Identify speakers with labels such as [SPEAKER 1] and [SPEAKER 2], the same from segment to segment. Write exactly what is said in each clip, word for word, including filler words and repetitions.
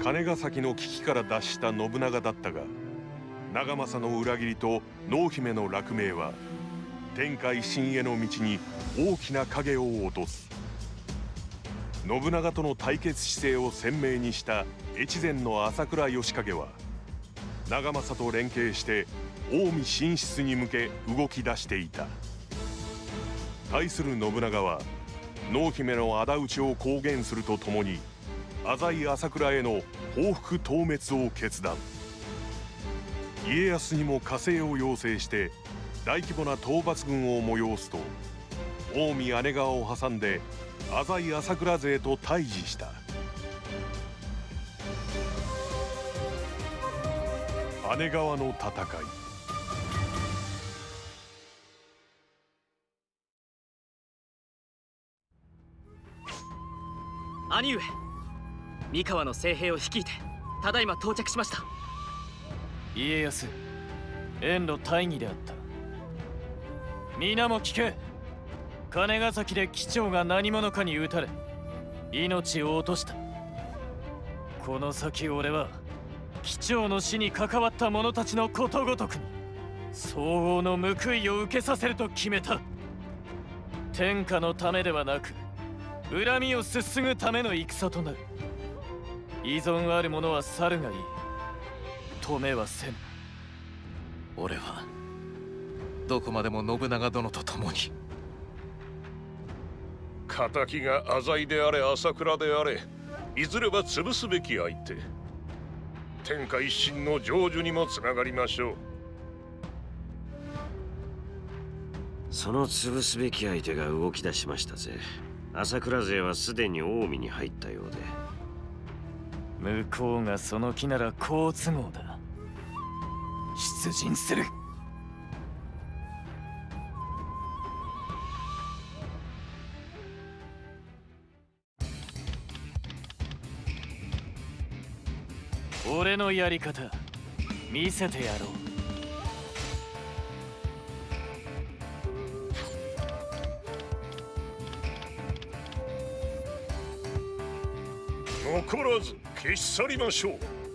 [SPEAKER 1] 金ヶ崎の危機から脱した信長だったが、長政の裏切りと濃姫の落命は天下一新への道に大きな影を落とす。信長との対決姿勢を鮮明にした越前の朝倉義景は長政と連携して近江進出に向け動き出していた。対する信長は濃姫の仇討ちを公言するとともに浅井朝倉への報復討滅を決断。家康にも加勢を要請して大規模な討伐軍を催すと、近江姉川を挟んで浅井朝倉勢と対峙した。姉川の戦い。
[SPEAKER 2] 兄上、三河の精兵を率いてただいま到着しました。
[SPEAKER 3] 家康、遠路大義であった。皆も聞け。金ヶ崎で機長が何者かに撃たれ命を落とした。この先俺は機長の死に関わった者たちのことごとくに相応の報いを受けさせると決めた。天下のためではなく恨みをすすぐための戦となる。依存ある者は去るがいい。止めはせん。
[SPEAKER 4] 俺はどこまでも信長殿と共に。
[SPEAKER 5] 敵が浅井であれ朝倉であれ、いずれは潰すべき相手。天下一新の成就にもつながりましょう。
[SPEAKER 6] その潰すべき相手が動き出しましたぜ。朝倉勢はすでに近江に入ったようで。
[SPEAKER 3] 向こうがその気なら好都合だ。出陣する。俺のやり方見せてやろ
[SPEAKER 5] う。残らず消し去りましょう。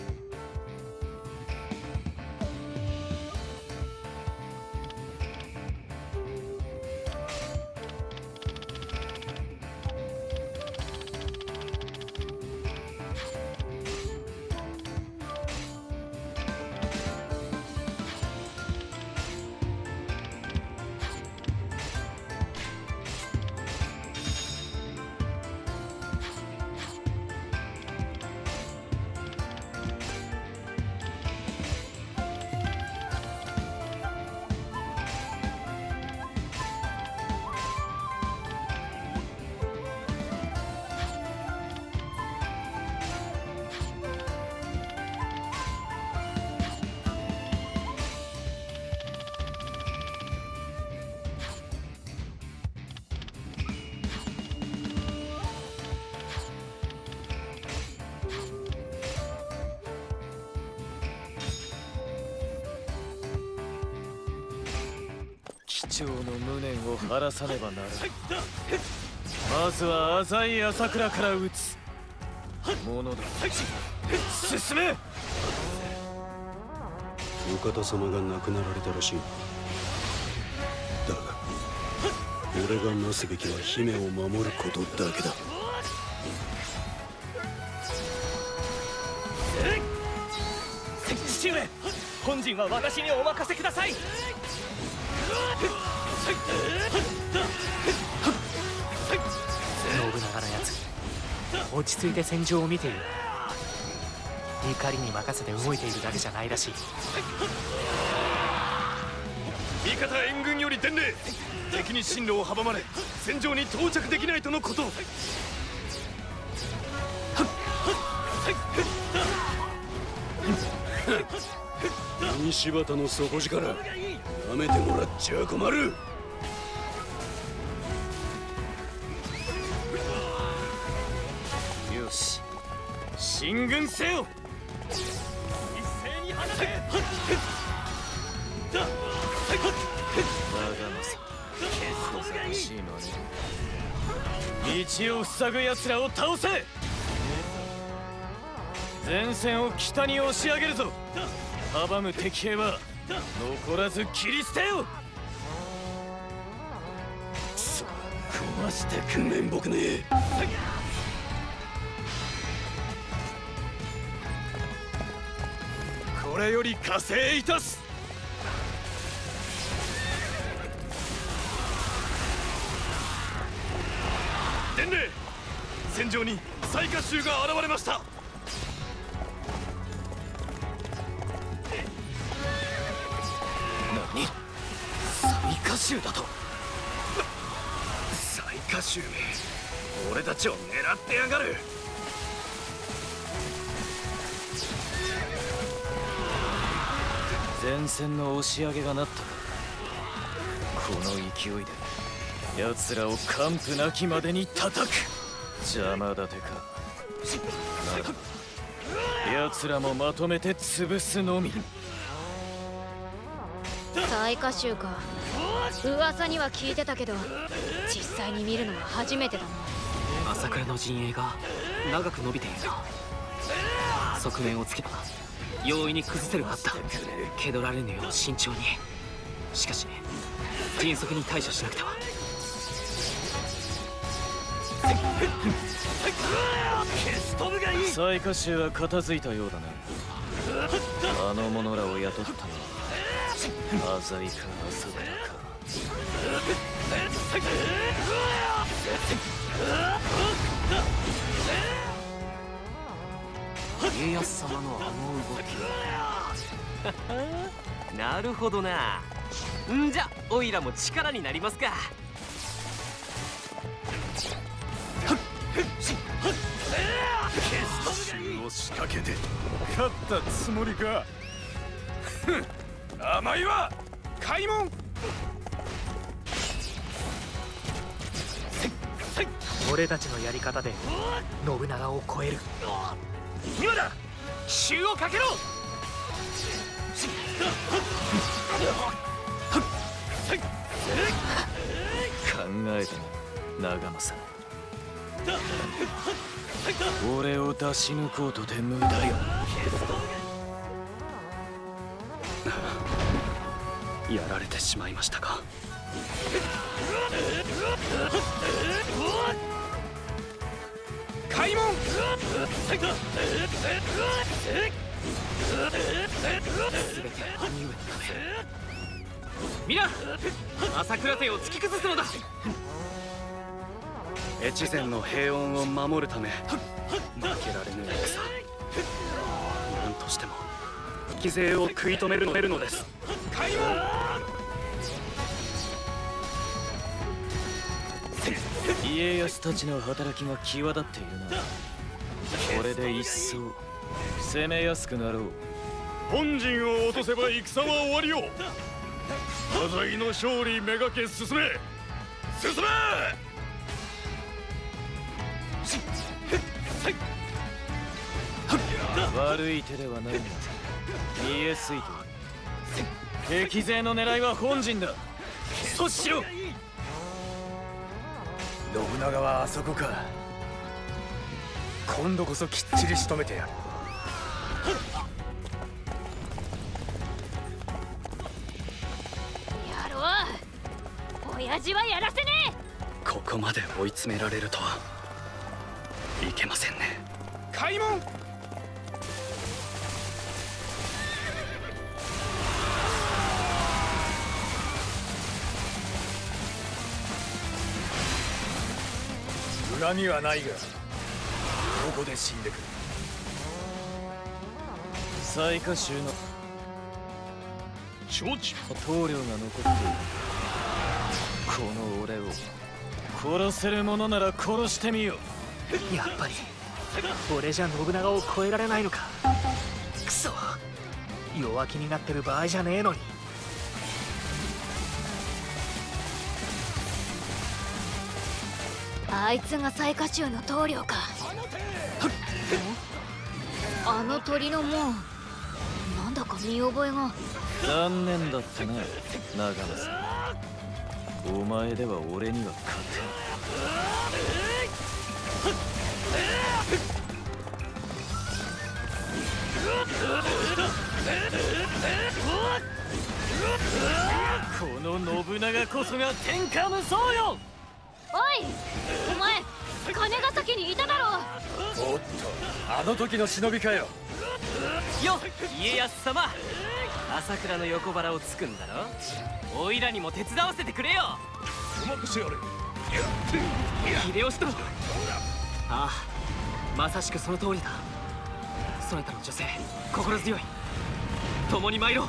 [SPEAKER 3] 機長の無念を晴らさねばならない。まずは浅井朝倉から撃つものだ。進め。
[SPEAKER 7] お方様が亡くなられたらしい。だが俺がなすべきは姫を守ることだけだ。
[SPEAKER 2] 父上、本陣は私にお任せください。信長のやつ、落ち着いて戦場を見ている。怒りに任せて動いているだけじゃないらしい。
[SPEAKER 5] 味方援軍より伝令。敵に進路を阻まれ戦場に到着できないとのこと。
[SPEAKER 7] 西畑の底力やめてもらっちゃ困る。
[SPEAKER 3] よし、進軍せよ。
[SPEAKER 2] 一斉に放て。
[SPEAKER 3] 長政、結構寂しいのね。道を塞ぐ奴らを倒せ。 前線を北に押し上げるぞ。阻む敵兵は残らず切り捨てよ。
[SPEAKER 7] 壊してく面目ねえ。
[SPEAKER 3] これより加勢いたす。伝令、戦場に雑賀衆が現れました。何、雑賀衆だと。雑賀衆め、俺たちを狙ってやがる。前線の押し上げがなったか。この勢いで奴らを完膚なきまでに叩く。邪魔立てか。なら奴らもまとめて潰すのみ。
[SPEAKER 8] 雑賀衆か。噂には聞いてたけど実際に見るのは初めてだな。
[SPEAKER 2] 朝倉の陣営が長く伸びているな。側面をつけば容易に崩せるはずだ。蹴取られぬよう慎重に。しかし迅速に対処しなくては。雑賀衆は片付いたようだな。あの者らを雇ったのは浅井か浅倉か。家康様のあの動きなるほどな。んじゃオイラも力になりますか。
[SPEAKER 3] 奇襲を仕掛けて勝ったつもりか。甘いわ開門。
[SPEAKER 2] 俺たちのやり方で信長を超える。
[SPEAKER 3] 今だ、奇襲をかけろ。考えたな長政。俺を出し抜こうとて無駄よ。
[SPEAKER 2] やられてしまいましたか。
[SPEAKER 3] 開門。
[SPEAKER 2] 全て兄上のため。皆朝倉勢を突き崩すのだ。越前の平穏を守るため負けられぬ戦。何としても犠牲を食い止めるのるのです。
[SPEAKER 3] 開門。家康たちの働きが際立っているな。これで一層攻めやすくなろう。
[SPEAKER 1] 本陣を落とせば戦は終わりよ。浅井の勝利めがけ進め進め。
[SPEAKER 3] 悪い手ではないが見えすいている。敵勢の狙いは本陣だ。阻止しろ。信長はあそこか。今度こそきっちり仕留めてやる。
[SPEAKER 8] やろう。親父はやらせねえ。
[SPEAKER 2] ここまで追い詰められるとはいけませんね。
[SPEAKER 3] 開門。恨みはないが、ここで死んでくる。雑賀衆の
[SPEAKER 1] 承知。
[SPEAKER 3] 棟梁が残っている。この俺を殺せるものなら殺してみよう。
[SPEAKER 2] やっぱり俺じゃ信長を超えられないのか。くそ、弱気になってる場合じゃねえのに。
[SPEAKER 8] あいつが雑賀衆の棟梁か。あの鳥の門、なんだか見覚えが。
[SPEAKER 3] 残念だったな長政。お前では俺には勝てん。 この信長こそが天下無双よ。
[SPEAKER 8] おい、お前金ヶ崎にいただろ。
[SPEAKER 3] おっと、あの時の忍びかよ。よ家康様、朝倉の横腹をつくんだろ。おいらにも手伝わせてくれよ。
[SPEAKER 5] お任せあれ。
[SPEAKER 2] 秀吉殿。ああ、まさしくその通りだ。そなたの女性心強い。共に参ろう。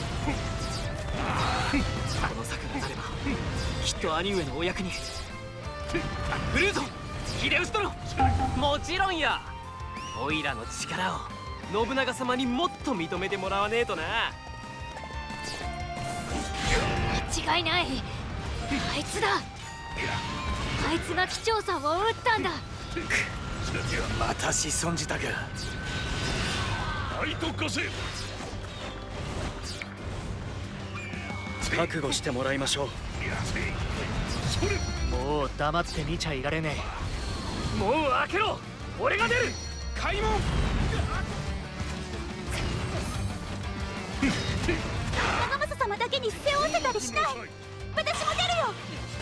[SPEAKER 2] この策がなればきっと兄上のお役に。ブルーゾン、秀吉殿。もちろんや。おいらの力を信長様にもっと認めてもらわねえとな。
[SPEAKER 8] 間違いない、あいつだ。あいつが機長さんを撃ったんだ。
[SPEAKER 3] また仕損じたか。
[SPEAKER 5] 大特化せ。
[SPEAKER 3] 覚悟してもらいましょう。もう黙って見ちゃいられねえ。もう開けろ。俺が出る。開門。
[SPEAKER 8] 長政様だけに背負わせたりしない。私も出るよ。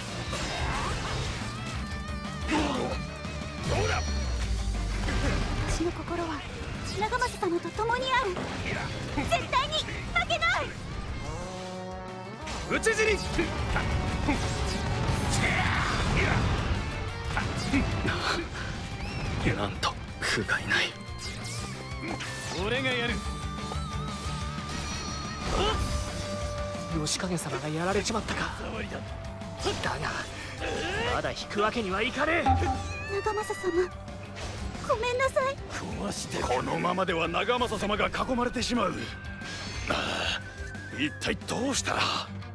[SPEAKER 8] 私の心は長政様と共にある。絶対に負けない。
[SPEAKER 3] 討ち死に。なんと不甲斐ない。俺がやる。
[SPEAKER 2] 義景様がやられちまったか。だがまだ引くわけにはいかねえ。
[SPEAKER 8] 長政様、ごめんなさい。
[SPEAKER 3] 壊して
[SPEAKER 7] このままでは長政様が囲まれてしまう。ああ、一体どうしたら。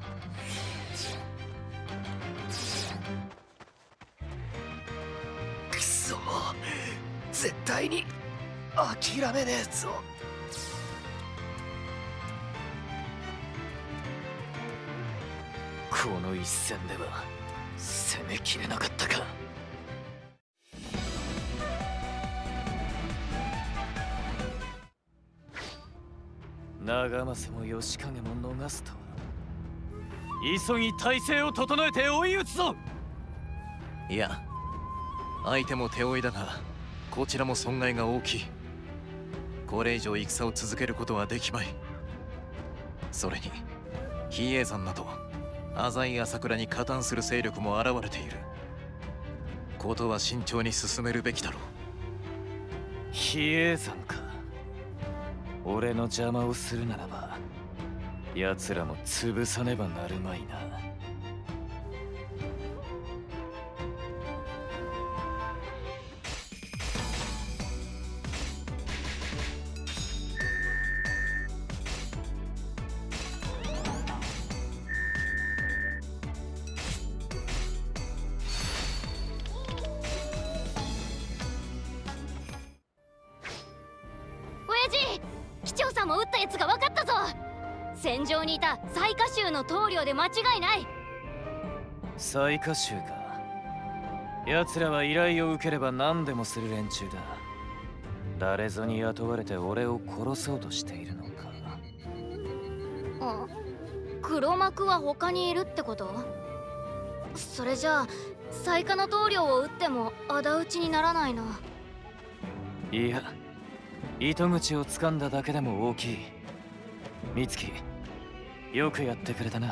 [SPEAKER 2] くそ、絶対に諦めねえぞ。
[SPEAKER 3] この一戦では攻めきれなかったか。長政も義景も逃すとは。急ぎ体勢を整えて追い打つぞ。
[SPEAKER 4] いや、相手も手負いだがこちらも損害が大きい。これ以上戦を続けることはできまい。それに比叡山など浅井朝倉に加担する勢力も現れている。ことは慎重に進めるべきだろう。
[SPEAKER 3] 比叡山か。俺の邪魔をするならば奴らも潰さねばなるまいな。
[SPEAKER 8] 機長さんも撃ったやつが分かったぞ。戦場にいた雑賀衆の棟梁で間違いない。
[SPEAKER 3] 雑賀衆か。奴らは依頼を受ければ何でもする連中だ。誰ぞに雇われて俺を殺そうとしているのか。
[SPEAKER 8] あ、黒幕は他にいるってこと？それじゃあ雑賀の棟梁を撃っても仇討ちにならないな。
[SPEAKER 3] いや、糸口を掴んだだけでも大きい。美月、よくやってくれたな。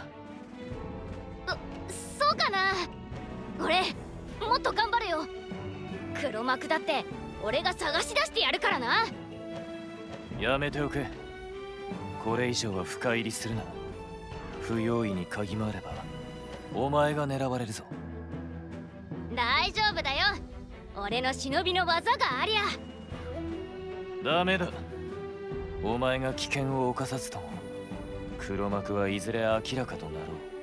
[SPEAKER 8] そ、そうかな。俺もっと頑張れよ。黒幕だって俺が探し出してやるからな。
[SPEAKER 3] やめておけ。これ以上は深入りするな。不用意に嗅ぎ回ればお前が狙われるぞ。
[SPEAKER 8] 大丈夫だよ。俺の忍びの技がありゃ。
[SPEAKER 3] ダメだ。お前が危険を冒さずとも黒幕はいずれ明らかとなろう。